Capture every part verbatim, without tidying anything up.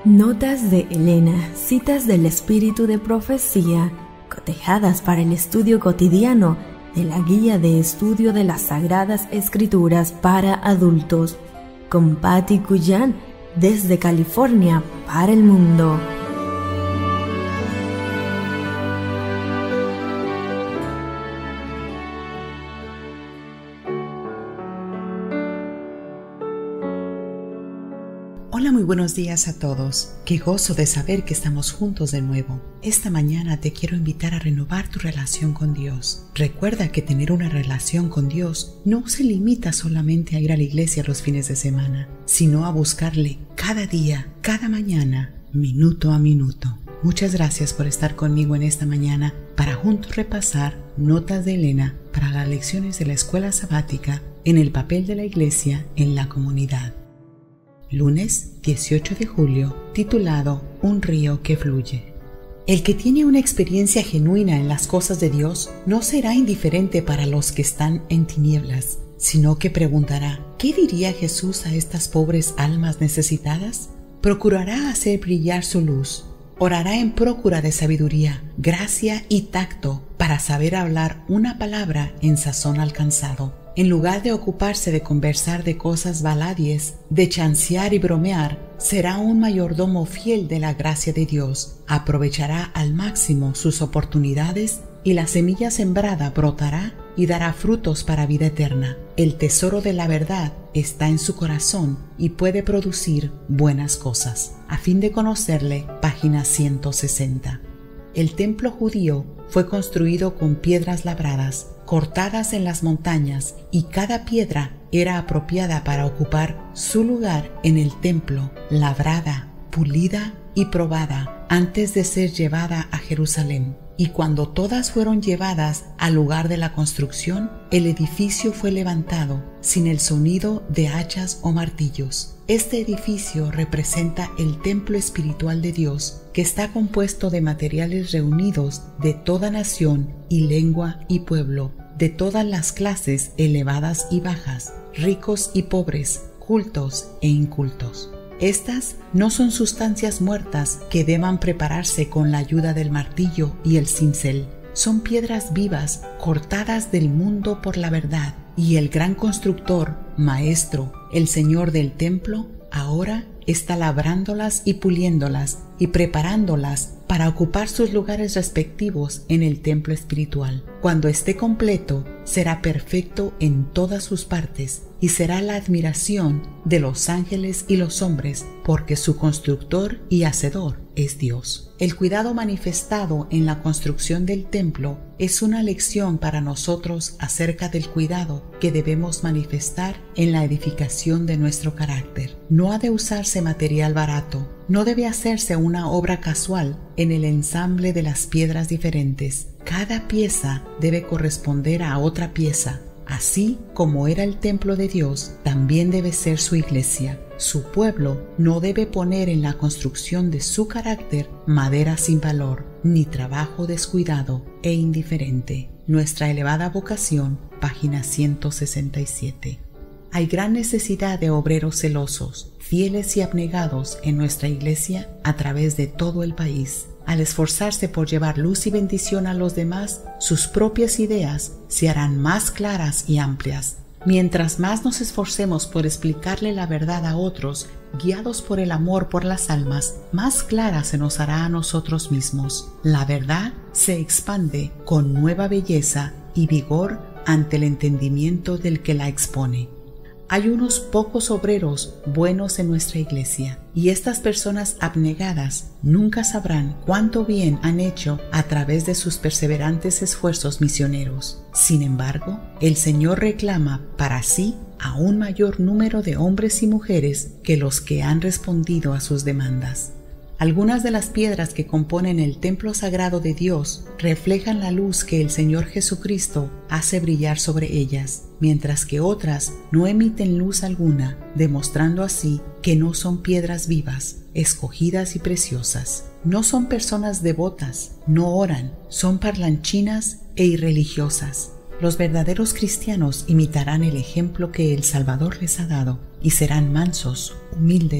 Notas de Elena, citas del espíritu de profecía, cotejadas para el estudio cotidiano de la Guía de Estudio de las Sagradas Escrituras para Adultos, con Patti Cuyan, desde California para el mundo. Hola, muy buenos días a todos. Qué gozo de saber que estamos juntos de nuevo. Esta mañana te quiero invitar a renovar tu relación con Dios. Recuerda que tener una relación con Dios no se limita solamente a ir a la iglesia los fines de semana, sino a buscarle cada día, cada mañana, minuto a minuto. Muchas gracias por estar conmigo en esta mañana para juntos repasar Notas de Elena para las lecciones de la escuela sabática en el papel de la iglesia en la comunidad. Lunes dieciocho de julio, titulado Un río que fluye. El que tiene una experiencia genuina en las cosas de Dios no será indiferente para los que están en tinieblas, sino que preguntará, ¿qué diría Jesús a estas pobres almas necesitadas? Procurará hacer brillar su luz, orará en procura de sabiduría, gracia y tacto para saber hablar una palabra en sazón alcanzado. En lugar de ocuparse de conversar de cosas baladies, de chancear y bromear, será un mayordomo fiel de la gracia de Dios, aprovechará al máximo sus oportunidades y la semilla sembrada brotará y dará frutos para vida eterna. El tesoro de la verdad está en su corazón y puede producir buenas cosas. A fin de conocerle, página ciento sesenta. El templo judío fue construido con piedras labradas, cortadas en las montañas, y cada piedra era apropiada para ocupar su lugar en el templo, labrada, pulida y probada antes de ser llevada a Jerusalén. Y cuando todas fueron llevadas al lugar de la construcción, el edificio fue levantado sin el sonido de hachas o martillos. Este edificio representa el templo espiritual de Dios, que está compuesto de materiales reunidos de toda nación y lengua y pueblo, de todas las clases elevadas y bajas, ricos y pobres, cultos e incultos. Estas no son sustancias muertas que deban prepararse con la ayuda del martillo y el cincel. Son piedras vivas cortadas del mundo por la verdad, y el gran constructor, maestro, el Señor del templo, ahora está labrándolas y puliéndolas y preparándolas para ocupar sus lugares respectivos en el templo espiritual. Cuando esté completo, será perfecto en todas sus partes y será la admiración de los ángeles y los hombres, porque su constructor y hacedor es Dios. El cuidado manifestado en la construcción del templo es una lección para nosotros acerca del cuidado que debemos manifestar en la edificación de nuestro carácter. No ha de usarse material barato, no debe hacerse una obra casual en el ensamble de las piedras diferentes. Cada pieza debe corresponder a otra pieza. Así como era el templo de Dios, también debe ser su iglesia. Su pueblo no debe poner en la construcción de su carácter madera sin valor, ni trabajo descuidado e indiferente. Nuestra elevada vocación, página ciento sesenta y siete. Hay gran necesidad de obreros celosos, fieles y abnegados en nuestra iglesia a través de todo el país. Al esforzarse por llevar luz y bendición a los demás, sus propias ideas se harán más claras y amplias. Mientras más nos esforcemos por explicarle la verdad a otros, guiados por el amor por las almas, más clara se nos hará a nosotros mismos. La verdad se expande con nueva belleza y vigor ante el entendimiento del que la expone. Hay unos pocos obreros buenos en nuestra iglesia, y estas personas abnegadas nunca sabrán cuánto bien han hecho a través de sus perseverantes esfuerzos misioneros. Sin embargo, el Señor reclama para sí a un mayor número de hombres y mujeres que los que han respondido a sus demandas. Algunas de las piedras que componen el templo sagrado de Dios reflejan la luz que el Señor Jesucristo hace brillar sobre ellas, mientras que otras no emiten luz alguna, demostrando así que no son piedras vivas, escogidas y preciosas. No son personas devotas, no oran, son parlanchinas e irreligiosas. Los verdaderos cristianos imitarán el ejemplo que el Salvador les ha dado y serán mansos, humildes, pacíficos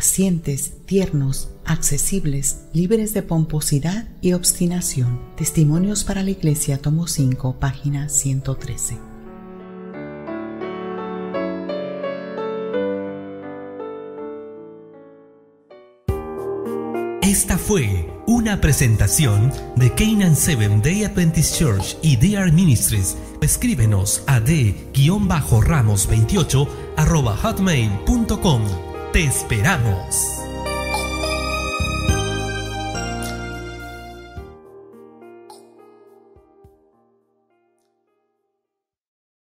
pacientes, tiernos, accesibles, libres de pomposidad y obstinación. Testimonios para la Iglesia, tomo cinco, página ciento trece. Esta fue una presentación de Canaan Seventh Day Adventist Church y D R Ministries. Escríbenos a d ramos veintiocho arroba hotmail punto com. Te esperamos.